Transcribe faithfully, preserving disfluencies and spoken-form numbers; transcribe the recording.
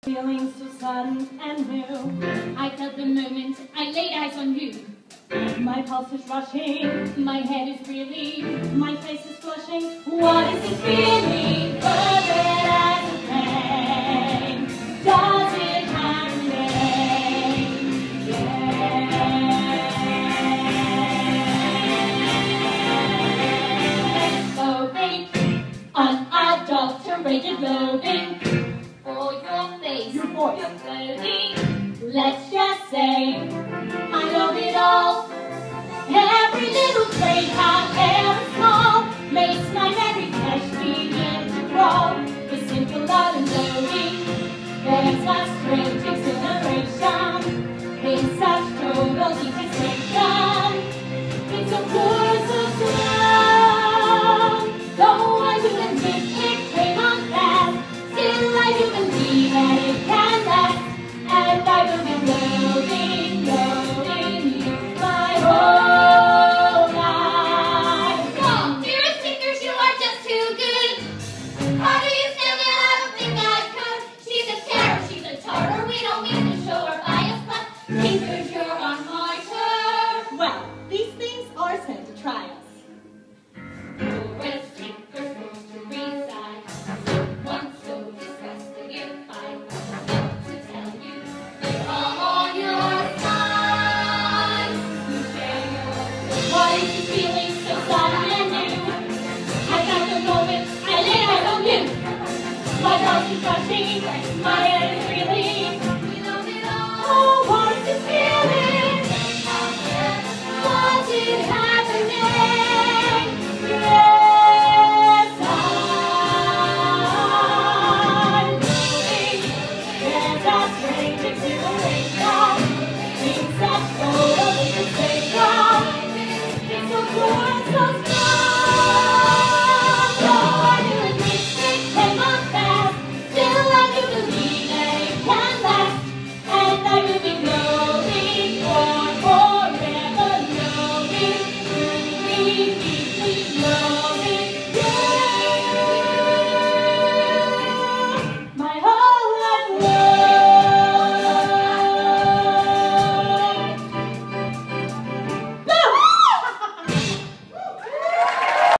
Feeling so sudden and new. I felt the moment I laid eyes on you. My pulse is rushing, my head is reeling, my face is flushing. What is this feeling? Further as a pain. Does it have a name? Yeah. Loathing, unadulterated loathing. For your face, your voice, your clothing. Let's just say I love it all. Every little trait, however small, makes my very flesh begin to crawl. The simple love and loathing, there's a strange exhilaration in such total detestation. It's so pure, so strong. Though I do admit it came on fast, still I do believe that it can last. And I will be loathing, loathing you my whole life. Come, dear singers, you are just too good. How do you stand it? I don't think I could. She's a terror, she's a tartar. We don't mean to show her bias, but singers, you're on my turf. Well, these things are sent to try us. My pulse is rushing, my